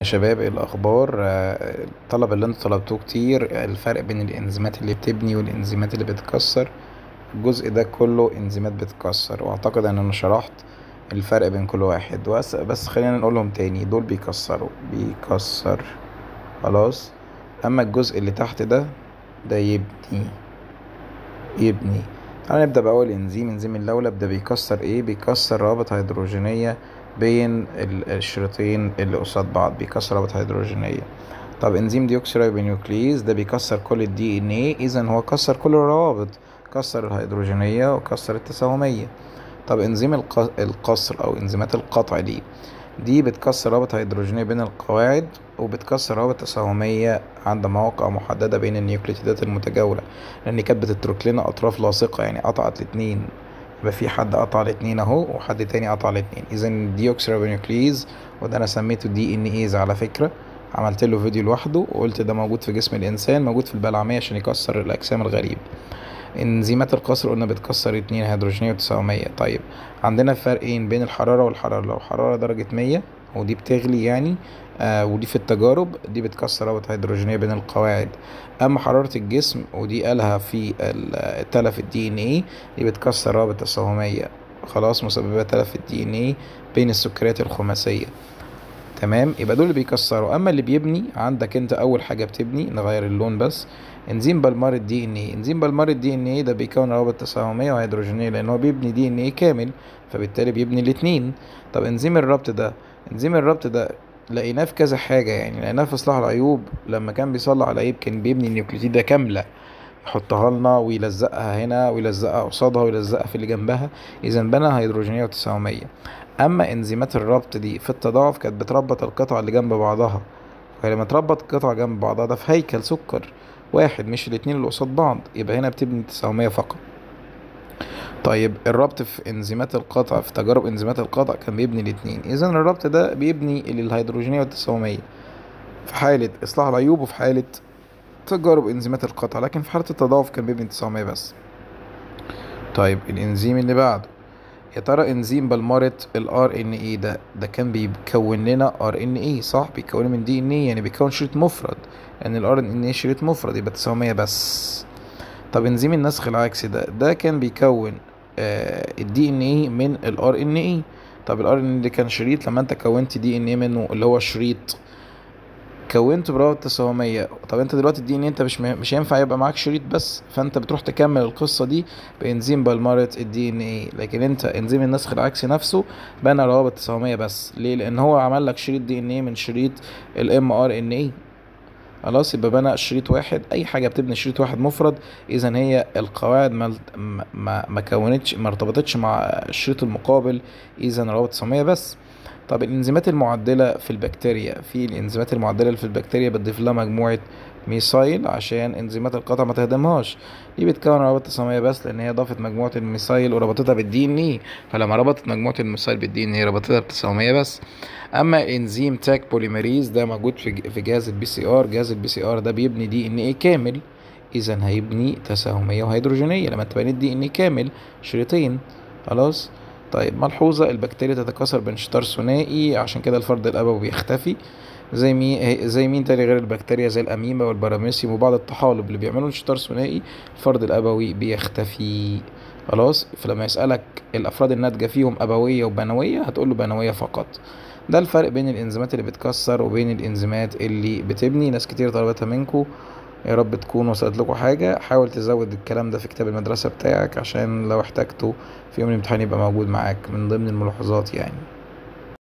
يا شباب، ايه الاخبار؟ الطلب اللي انتوا طلبتوه كتير، الفرق بين الانزيمات اللي بتبني والانزيمات اللي بتكسر. الجزء ده كله انزيمات بتكسر، واعتقد ان انا شرحت الفرق بين كل واحد. بس خلينا نقولهم تاني. دول بيكسر. خلاص. اما الجزء اللي تحت ده يبني. تعالى نبدأ بأول انزيم اللولب. ده بيكسر ايه؟ بيكسر روابط هيدروجينية بين الشريطين اللي قصاد بعض. بيكسر روابط هيدروجينية. طب انزيم ديوكسيريبونيوكليز ده بيكسر كل الدي ان ايه، اذا هو كسر كل الروابط. كسر الهيدروجينية وكسر التساهمية. طب انزيم القصر او انزيمات القطع دي بتكسر رابط هيدروجينية بين القواعد، وبتكسر روابط تساهمية عند مواقع محددة بين النيوكليتيدات المتجاورة، لأن كانت بتترك لنا أطراف لاصقة، يعني قطعت الاتنين. يبقى في حد قطع الاتنين أهو، وحد تاني قطع الاتنين. إذا الديوكسيريبونيوكليز، وده أنا سميته دي إن إيز على فكرة. عملت له فيديو لوحده وقلت ده موجود في جسم الإنسان، موجود في البلعمية عشان يكسر الأجسام الغريبة. انزيمات القصر قلنا بتكسر اتنين هيدروجينية وتساهمية. طيب، عندنا فرقين بين الحرارة والحرارة. لو حرارة درجة 100 ودي بتغلي يعني، ودي في التجارب دي بتكسر روابط هيدروجينية بين القواعد. اما حرارة الجسم ودي قالها في تلف الدي ان ايه، دي بتكسر روابط تساهمية. خلاص، مسببة تلف الدي ان ايه بين السكريات الخماسية. تمام، يبقى دول اللي بيكسروا. اما اللي بيبني، عندك انت اول حاجه بتبني، نغير اللون بس. انزيم بالمار الدي ان ايه. انزيم بالمار الدي ان ايه ده بيكون روابط تساهميه وهيدروجينيه، لان هو بيبني دي ان ايه كامل، فبالتالي بيبني الاتنين. طب انزيم الربط ده لقيناه في كذا حاجه، يعني لقيناه في اصلاح العيوب. لما كان بيصلح العيب كان بيبني النيوكليتيدة كامله، يحطها لنا ويلزقها هنا ويلزقها قصادها ويلزقها في اللي جنبها. اذا بنى هيدروجينيه وتساهميه. اما انزيمات الربط دي في التضاعف كانت بتربط القطع اللي جنب بعضها. فلما تربط القطع جنب بعضها ده في هيكل سكر واحد، مش الاتنين اللي قصاد بعض، يبقى هنا بتبني تساهمية فقط. طيب، الربط في انزيمات القطع، في تجارب انزيمات القطع كان بيبني الاتنين. اذا الربط ده بيبني الهيدروجينية والتساهمية في حالة اصلاح العيوب وفي حالة تجارب انزيمات القطع، لكن في حالة التضاعف كان بيبني تساهمية بس. طيب، الانزيم اللي بعده. يا ترى انزيم بلمرة الار ان اي ده كان بيكون لنا ار ان اي، صح؟ بيكون من دي ان اي، يعني بيكون شريط مفرد، لان الار ان اي شريط مفرد، يبقى تساهمية بس. طب انزيم النسخ العكسي ده كان بيكون الدي ان اي من الار ان اي. طب الار ان اي ده كان شريط، لما انت كونت دي ان اي منه اللي هو شريط، كونت برابط تساهمية. طب انت دلوقتي الدي ان انت مش هينفع يبقى معاك شريط بس، فانت بتروح تكمل القصة دي بانزيم بالمرة الدي ان ايه. لكن انت انزيم النسخ العكسي نفسه بنى روابط تساهمية بس. ليه؟ لان هو عمل لك شريط دي ان ايه من شريط الام ار ان ايه. خلاص، يبقى بنى شريط واحد. اي حاجة بتبني شريط واحد مفرد، اذا هي القواعد ما كونتش، ما ارتبطتش مع الشريط المقابل، اذا روابط تساهمية بس. طب الانزيمات المعدلة في البكتيريا. في الانزيمات المعدلة اللي في البكتيريا بتضيف لها مجموعة ميثايل عشان انزيمات القطع ما تهدمهاش. دي بتكون روابط تساهمية بس، لان هي ضافت مجموعة الميثايل وربطتها بالدي ان اي. فلما ربطت مجموعة الميثايل بالدي ان اي ربطتها بتساهمية بس. اما انزيم تاك بوليميريز ده موجود في جهاز البي سي ار. جهاز البي سي ار ده بيبني دي ان اي كامل، اذا هيبني تساهمية وهيدروجينية لما انت بنيت دي ان اي كامل شريطين. خلاص. طيب، ملحوظة: البكتيريا تتكاثر بانشطار ثنائي، عشان كده الفرد الأبوي بيختفي. زي مين تاني غير البكتيريا؟ زي الأميبا والبراميسيوم وبعض الطحالب اللي بيعملوا انشطار ثنائي، الفرد الأبوي بيختفي. خلاص، فلما يسألك الأفراد الناتجة فيهم أبوية وبنوية، هتقول له بنوية فقط. ده الفرق بين الإنزيمات اللي بتكسر وبين الإنزيمات اللي بتبني. ناس كتير طلبتها منكم، يا رب تكون وصلت لكم حاجة. حاول تزود الكلام ده في كتاب المدرسة بتاعك، عشان لو احتاجته في يوم الامتحان يبقى موجود معاك من ضمن الملاحظات يعني.